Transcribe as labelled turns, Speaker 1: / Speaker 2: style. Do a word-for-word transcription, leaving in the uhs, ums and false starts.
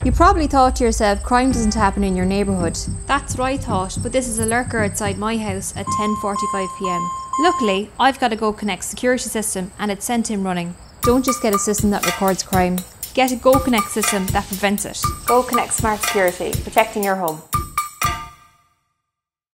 Speaker 1: You probably thought to yourself, crime doesn't happen in your neighbourhood.
Speaker 2: That's what I thought, but this is a lurker outside my house at ten forty-five p m. Luckily, I've got a GoKonnect security system and it sent him running.
Speaker 1: Don't just get a system that records crime.
Speaker 2: Get a GoKonnect system that prevents it.
Speaker 1: GoKonnect Smart Security, protecting your home.